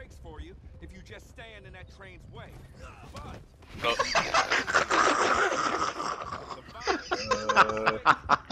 brakes for you if you just stand in that train's way. But Oh. the